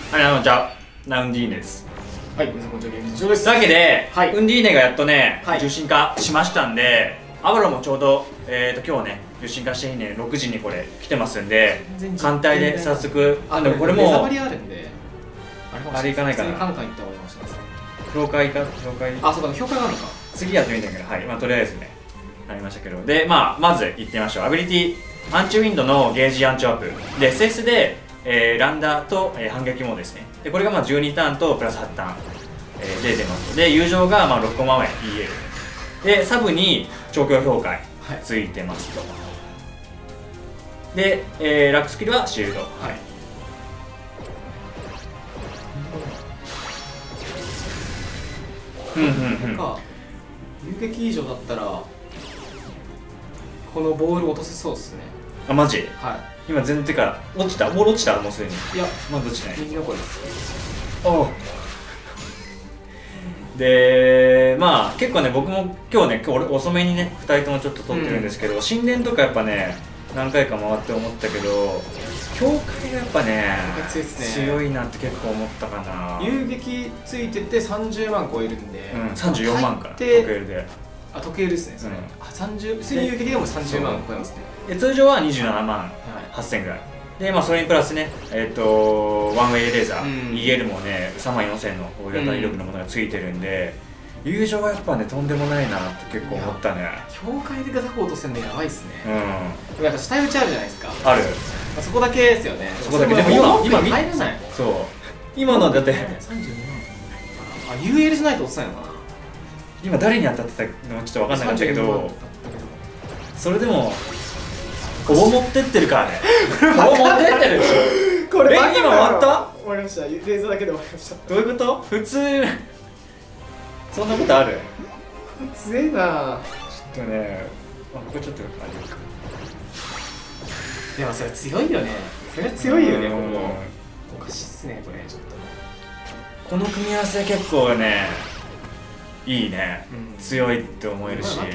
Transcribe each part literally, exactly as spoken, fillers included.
はい、あの、じゃあ、ナウンディーネです。 はい、皆さんこんにちは、ゲーム上です。 というわけで、 はい、 ウンディーネがやっとね、 はい、 受信化しましたんで、アバロンもちょうど、えーと、今日ね、受信化してね、ろくじにこれ来てますんで、艦隊で早速、 あ、でもこれも、レザバリあるんで、 あれ行かないかな。 普通にカンカン行った方がいいかもしれないです。 評価か、評価あ、そうか、評価があるのか。 次やってみたいけど、はい、まあ、とりあえずね、なりましたけど、で、まあ、まず行ってみましょう。アビリティ、アンチウィンドのゲージアンチアップ。で、エスエス で、えー、ランダーと、えー、反撃モードですね。で、これがまあじゅうにターンとプラスはちターン、えー、で出ます。で、友情がまあろっコマ目 イーエル。で、サブに調教評価ついてますと。はい、で、えー、ラックスキルはシールド。はい。うんうんうん。 遊撃以上だったら、このボール落とせそうですね。 あ、マジ？ はい。今全然てか落ちた、もう落ちた、もうすでに。 いや、 まだ落ちない。 右の子です。 おう。で、まあ結構ね、僕も今日ね、今日遅めにね、ふたりともちょっと撮ってるんですけど、うん、神殿とかやっぱね、何回か回って思ったけど、境界がやっぱね、強いっすね、強いなって結構思ったかな。 遊撃ついててさんじゅうまん超えるんで、 うん、さんじゅうよんまんか、時計で。 あ、時計ですね、それ。うん、あ、さんじゅう、普通に遊撃でもさんじゅうまん超えますね。 で、通常はにじゅうななまんはっせんぐらい。で、まあそれにプラスね、えっ、ー、と、ワンウェイレーザー、うん、イーエル もね、さんまんよんせんの大型威力のものがついてるんで、うん、友情はやっぱね、とんでもないなって結構思ったね。 境界でガザコ落とせるのやばいっすね。 うん。 でもやっぱ下打ちあるじゃないですか。 ある。 そこだけですよね。 そこだけ。でも今、 今見入らない。 そう。今のだって。 さんじゅうにまん。あ、ユーエル じゃないと落とせないのかな。 今誰に当たってたのちょっと分かんなかったけど、それでもほぼ持ってってるからね。ほぼ持ってってるでしょ。これ今終わった？ 終わりました。レーザーだけで終わりました。 どういうこと？普通そんなことある？ 強いな。ちょっとね、あ、ここちょっとあれか。 でもそれ強いよね。それ強いよね。ここおかしいっすね、これちょっと。 この組み合わせ結構ね、いいね、うん、強いって思えるし。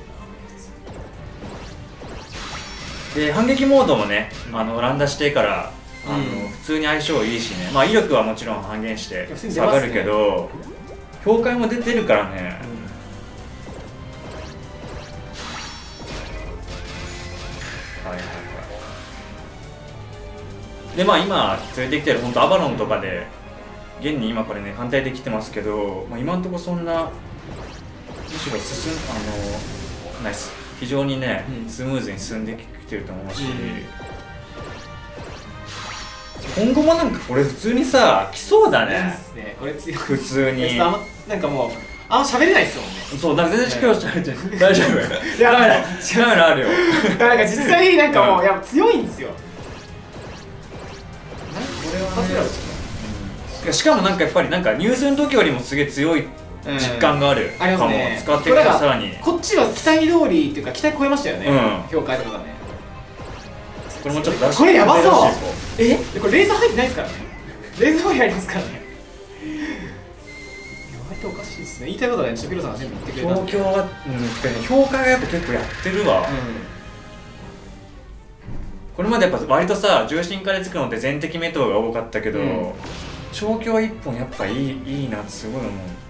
で、反撃モードもね、うん、あの乱打してからあの、うん、普通に相性いいしね、まあ威力はもちろん半減して下がるけど、評価も出てるからね、うん、はいはいはい。で、まあ今連れてきてる本当アバロンとかで現に今これね艦隊できてますけど、まあ、今のところそんなむしろ進んあのナイス非常にね、うん、スムーズに進んできてると思うし、うん、今後もなんかこれ普通にさ来そうだね。 ね、これ強い普通になんかもうあんま喋れないですもんね。 そう、なんか全然今日喋ってない。大丈夫？ いや、ダメだ、 違うのあるよ。 なんか実際なんかもう、いや強いんですよ。これはね、 しかもなんかやっぱりなんか入水の時よりもすげえ強い実感があるかも、うんね、使ってからさらにこっちは期待通りっていうか期待超えましたよね、うん、評価とかね。 これもちょっと出してこれやばそう。えこれレーザー入ってないですからね。レーザー入りますからね。やばいとおかしいですね。言いたいことはね、ちょっとピロさんが全部言ってくれたんで。 東京は、うん、評価がやっぱ結構やってるわ、うん、これまでやっぱ割とさ重心化でつくのって全敵メトが多かったけど、うん、調教一本やっぱいいいいなってすごい思う。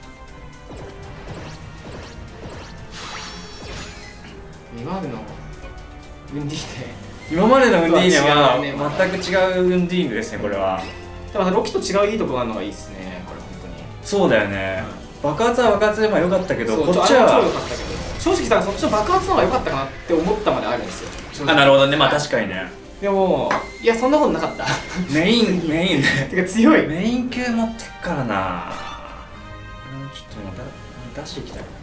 今までのウンディーネ今までのウンディーネは全く違うウンディーネですね、これは。 だからロキと違ういいところがあるのがいいですね、これ本当に。 そうだよね、うん、爆発は爆発でまあ良かったけど、こっちは正直さ、そっちの爆発の方が良かったかなって思ったまであるんですよ。 あ、なるほどね、まあ確かにね。 でも、いや、そんなことなかった。 メイン、メインね。 てか強い。 メイン系持ってっからな。ちょっとまた出していきたい。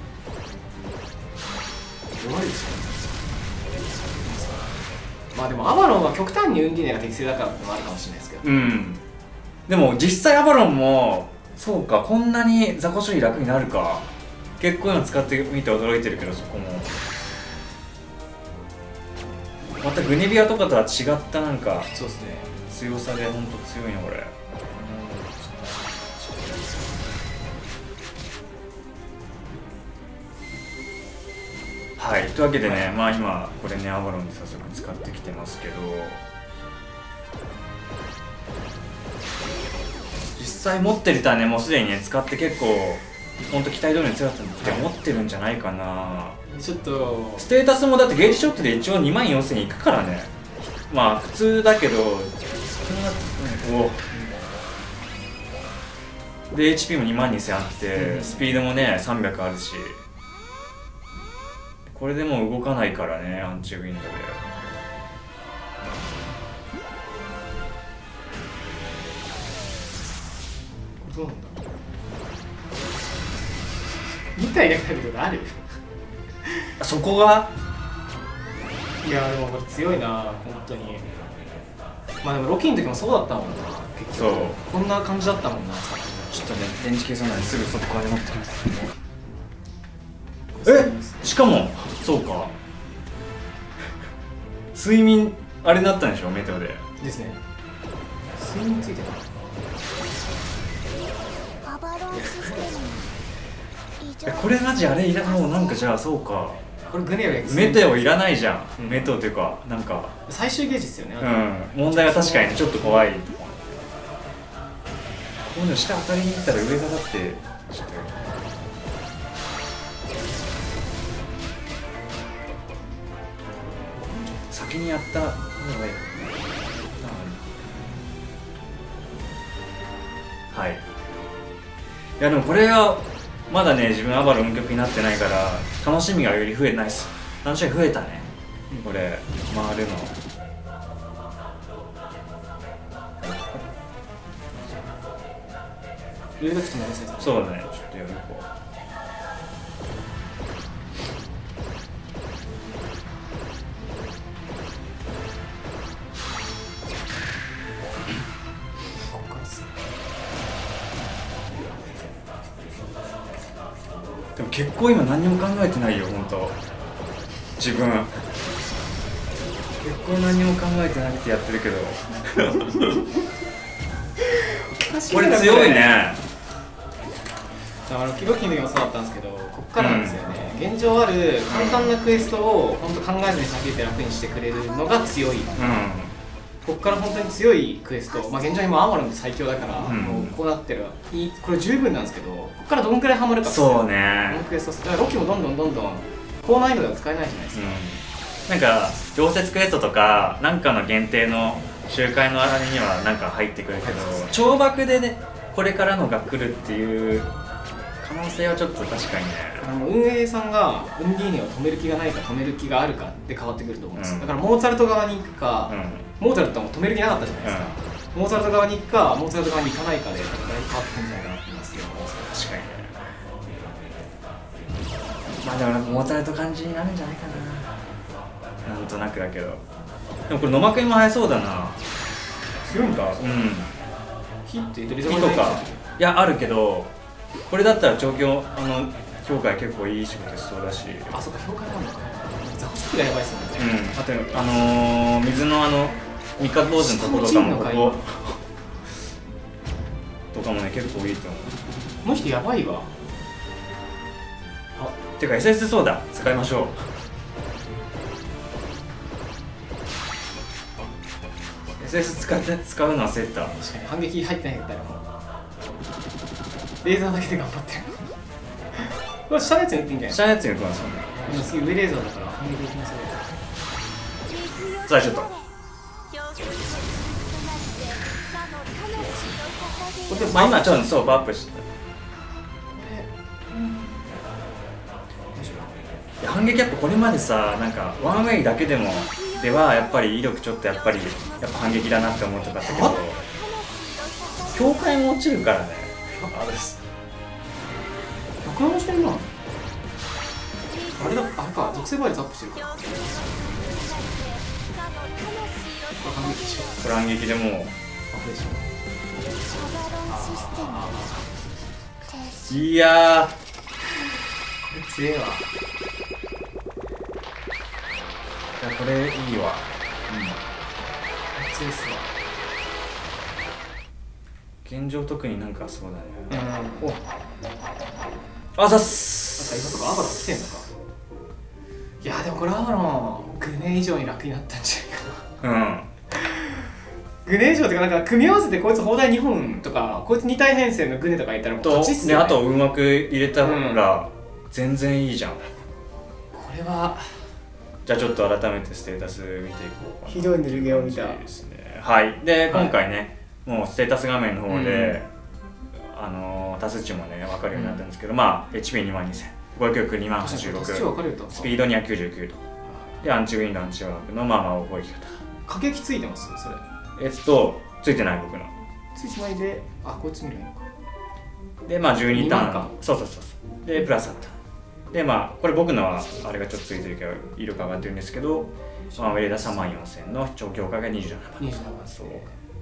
弱いですよね。まあでもアバロンは極端にウンディーネが適正だからってのもあるかもしれないですけど。 うん。でも実際アバロンも、そうか、こんなに雑魚処理楽になるか。結構今使ってみて驚いてるけど、そこも。またグニビアとかとは違ったなんかそうですね、 強さで本当強いなこれ。はい、というわけでね、まあ今これねアバロンで早速使ってきてますけど、 際持ってるとはねもうすでにね使って結構ほんと期待通りに強かったって思ってるんじゃないかな。 ちょっとステータスもだってゲージショットで一応にまんよんせんいくからね。まあ普通だけど少なくおで エイチピー もにまんにせんあって、うん、スピードもねさんびゃくあるし、これでもう動かないからねアンチウィンドで。 どうなんだみたいな感じとかあるそこがいやでもこれ強いな本当に。まあでもロキの時もそうだったもんな結局。そうこんな感じだったもんな。 ちょっとね電池計算なんですぐ速攻で持ってますえしかもそうか睡眠あれだったんでしょメテオでですね。睡眠ついてた。これマジあれいらもうなんかじゃあそうかこれグネよりメテオいらないじゃん、うん、メテオっていうかなんか最終ゲージですよね。 うん問題は確かにちょっと怖い。こういうの下当たりに行ったら上がだってちょっと先にやったのがいい。はいいやでもこれはまだね自分アバロン曲になってないから楽しみがより増えないです。楽しみが増えたね、うん、これ回るの。 上が来てもらいたい。 そうだねちょっとやるか。でも結構今何にも考えてないよ本当自分結構何にも考えてなくてやってるけどこれ強いね。 あのキロキの時もそうだったんですけどこっからなんですよね、うん、現状ある簡単なクエストを本当考えずに先て楽にしてくれるのが強い、うん、こっから本当に強いクエスト、まあ、現状今アマロンって最強だから、うん、もうこうなってるいいこれ十分なんですけどこっからどんくらいハマるかですよ。 そうねこのクエストだからロキもどんどんどんどん高難易度では使えないじゃないですか、 うん、なんか常設クエストとかなんかの限定の周回のあれにはなんか入ってくるけど超爆でねこれからのが来るっていう可能性はちょっと確かにね。 あの運営さんがウンディーネを止める気がないか止める気があるかって変わってくると思うんです、うん、だからモーツァルト側に行くか、うん、モーツァルトはもう止める気なかったじゃないですか、うん、モーツァルト側に行くかモーツァルト側に行かないかでだいぶ変わってくるんじゃないかなと思いますよ。 確かにね。まあでもモーツァルト感じになるんじゃないかななんとなくだけど。でもこれ野間くんも早そうだな。 強いんか。 うん火って火とかいやあるけどこれだったら調教あの評価結構いい仕事しそうだし。 あ、そうか評価なのか。ザコシがやばいっすね。 うん。あとあのー、水のあの三日坊主のところとかもこことかもね結構いいと思う。 この人やばいわ。 あ、てか エスエス そうだ使いましょう。エスエス 使って使うのはセッター。 確かに反撃入ってないんだよ。レーザーだけで頑張ってる。これ下のやつに打っていいんじゃない？ 下のやつに打ってますよね。 今次上レーザーだから反撃できますよ。 さあちょっと。まあ今ちょっとそうパワーアップして。いや反撃やっぱこれまでさなんかワンウェイだけでもではやっぱり威力ちょっとやっぱりやっぱ反撃だなって思ってたけど境界も落ちるからね。あれです。 ひゃくななしてるな。あれだ、あれか、属性倍率アップしてるから。反撃しよう。 これ反撃でもう。あ、増えちゃう。いやー。これ強えわ。いや、これいいわ。うん。 強いっすわ。 現状特になんかそうだね。 うん。お。 あざっす。 なんか今とかアバロン来てんのか。いやでもこれアバロングネ以上に楽になったんじゃないかな。うん。 グネ以上とかなんか組み合わせてこいつ砲台にほんとかこいつに体編成のグネとかいったらもうと、 勝ちっすよね。 あとうまく入れたら全然いいじゃん、うん、 これはじゃあちょっと改めてステータス見ていこうかな。 ひどい塗り毛を見たですね。はいで、はい、今回ねもうステータス画面の方で、うん、あのー、多数値もね分かるようになったんですけど、うん、まあ エイチピーにまんにせん、攻撃力にまんはちじゅうろく、スピードにひゃくきゅうじゅうきゅうとでアンチウィンドアンチワークのまあまあ攻撃方。 過激ついてますそれ。 えっとついてない僕のついてないで、あこいつ見るのかでまあじゅうにターンかそうそうそうそうでプラスあったでまあこれ僕のはあれがちょっとついてるけど威力上がってるんですけど、まあ、ウェイダーさんまんよんせんの超強化がにじゅうななまんにじゅうななまんそう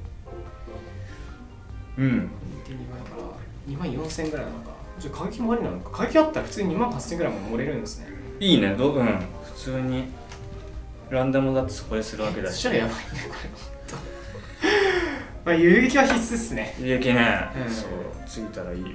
うん にてんに倍からにまんよんせんぐらいなのか。じゃあ過激もありなのか。過激あったら普通ににまんはっせんぐらいも盛れるんですね。 いいねどうん普通にランダムだってそこでするわけだし。 そしたらやばいねこれまあ遊撃は必須っすね。 遊撃ね、 うん、 そうついたらいいよ。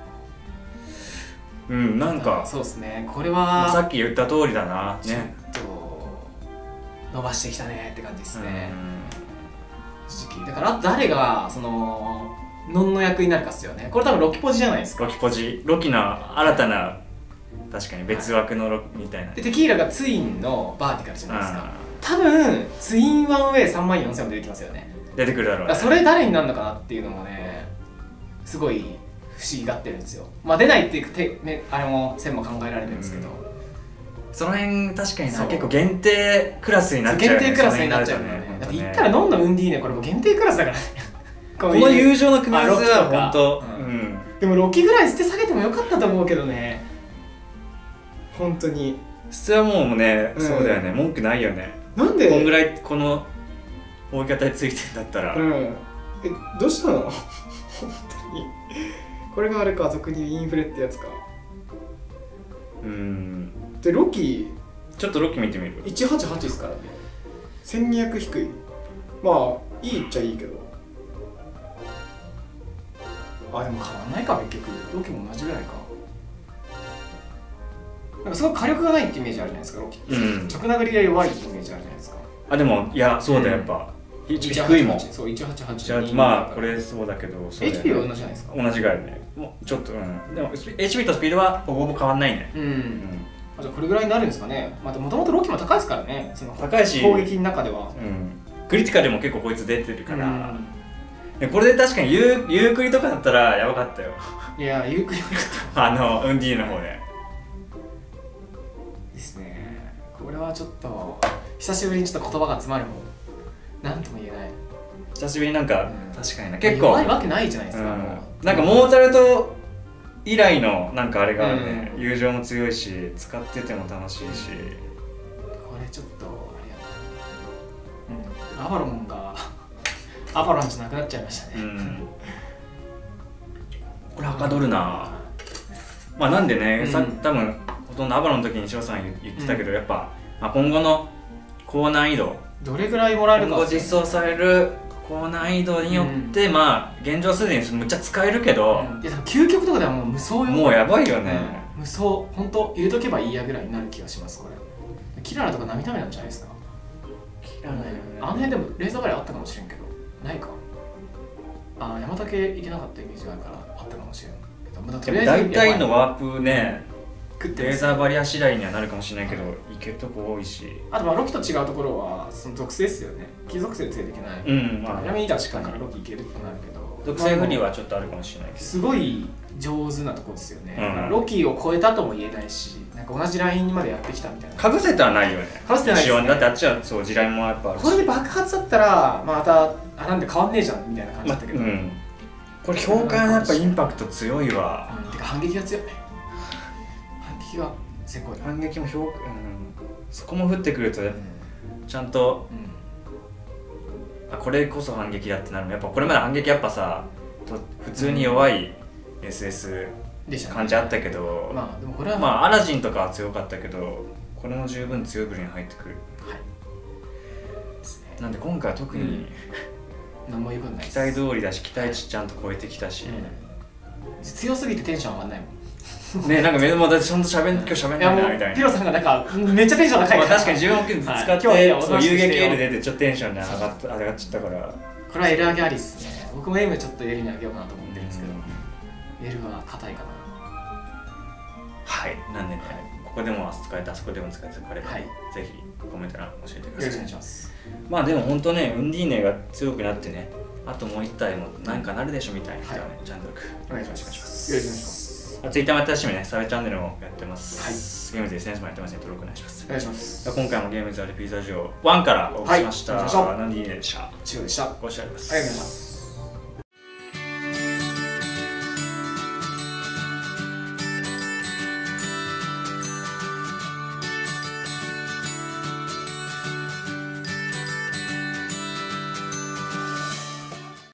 うんなんかそうですねこれは、 まあ、さっき言った通りだなね。 ちょっと伸ばしてきたねって感じですね、正直。だから誰がそのノンの役になるかっすよね。これ多分ロキポジじゃないですか。 ロキポジロキの新たな確かに別枠のロキみたいな、はい、 でテキーラがツインのバーティカルじゃないですか。多分ツインワンウェイさんまんよんせんも出てきますよね。 出てくるだろう、ね、 それ誰になるのかなっていうのもねすごい不思議がってるんですよ。まあ出ないっていうて、ね、あれも線も考えられるんですけど、うん、 その辺確かにな結構限定クラスになっちゃう、ね、 限定クラスになっちゃうね。だって言ったらノンのウンディーネこれも限定クラスだからねこの友情の組み合わせは本当、うんうん、 でもロキぐらい捨て下げてもよかったと思うけどね本当に。 捨てはもうね、うん、そうだよね文句ないよね。 なんでこんぐらいこの追い方についてんだったら、 うん、えどうしたの本当にこれがあれか俗に言うインフレってやつか。 うんでロキちょっとロキ見てみる。 いちはちはちですからね。せんにひゃく低い。まあいいっちゃいいけどあでも変わんないか結局ロキも同じぐらいか。なんかすごい火力がないってイメージあるじゃないですかロキって、うん、直殴りが弱いってイメージあるじゃないですか。 あでもいやそうだやっぱ、うん、低いもん。 そういちはちはちまあこれそうだけどエイチピー は同じじゃないですか。 同じぐらいねもうちょっとうんでも エイチピー とスピードはほぼほぼ変わんないね。 うん、うん、あじゃあこれぐらいになるんですかね。まあもともとロキも高いですからねその高いし攻撃の中では、 うん、クリティカルでも結構こいつ出てるから、うん、これで確かにユー、ユークリとかだったらやばかったよ。 いやユークリあのウンディーの方でですね。これはちょっと久しぶりにちょっと言葉が詰まるもんなんとも言えない。 久しぶりになんか、うん、確かにな結構弱いわけないじゃないですか、うん、もうなんかモーツァルト以来のなんかあれがあるね、うん、友情も強いし使ってても楽しいし。 これちょっとあれやな、うん、アバロンがアバロンじゃなくなっちゃいましたね、うん、 これはかどるな。まあなんでね、うん、さ多分ほとんどアバロンの時に翔さん言ってたけど、うん、やっぱ、まあ、今後の高難易度どれぐらいもらえるか今後実装される高難易度によって、うん、まあ現状すでにむっちゃ使えるけど、 うん、いや究極とかではもう無双よ。 もうやばいよね、 うん、無双本当入れとけばいいやぐらいになる気がしますこれ。キララとか涙目なんじゃないですか。キララ、ね、あの辺でもレーザーバレーあったかもしれんけどないか。あ山竹行けなかったイメージがあるからあったかもしれんけど、ま、とりあえず大体のワープね、うん、レーザーバリア次第にはなるかもしれないけど、はい、行けるとこ多いし、 あとまあロキと違うところはその属性ですよね。貴属性ついていけない、 うんまあ、 闇にいたしかからロキいけるってなるけど属性不利はちょっとあるかもしれないけどすごい上手なところですよね、うん、ロキを超えたとも言えないしなんか同じラインまでやってきたみたいな。 かぶせてはないよね。 かぶせてないですね。 だってあっちはそう地雷もやっぱあるし、 これで爆発だったらまたあなんで変わんねえじゃんみたいな感じだったけど、まうんこれ評価はやっぱインパクト強いわ、 うん、てか反撃が強い。反撃がせこい。 反撃も評価、うん、そこも降ってくると、うん、ちゃんと、うん、あこれこそ反撃だってなるの。やっぱこれまで反撃やっぱさ普通に弱い エスエス 感じあったけど、うん、まあでもこれはまあアラジンとかは強かったけどこれも十分強い部類に入ってくる、はい、なんで今回は特に、うん何も言うことないです。 期待通りだし期待値ちゃんと超えてきたし、うん、 強すぎてテンション上がんないもんね。なんか目もだってちゃんと喋ん今日喋んないなみたいな。 ピロさんがなんかめっちゃテンション高いから、 まあ、確かにじゅうよんきゅう使って、はい、そう遊撃 L 出てちょっとテンションが上がっ上がっちゃったから、 ここれは L 上げありっすね。僕も M ちょっと L に上げようかなと思ってるんですけど、 うん L は硬いかな。 はい、なんでね、ここでも使えた、あそこでも使えた、これ、はい、ぜひコメント欄教えてください。 よろしくお願いします。 まあでも本当ね、ウンディーネが強くなってね、あともう一体もなんかなるでしょみたいな人はね、はい、チャンネルお願いします。よろしくお願いします。 ツイッターもやってたしね、サブチャンネルもやってます。 はい、 ゲームズ エスエヌエス もやってますね、登録お願いします。 お願いします。 今回もゲームズ アールピージー ラジオワンからお送りしました。 はい、 ナンディーネでした。 チュウでした。 ご視聴ありがとうございます。 ありがとうございます。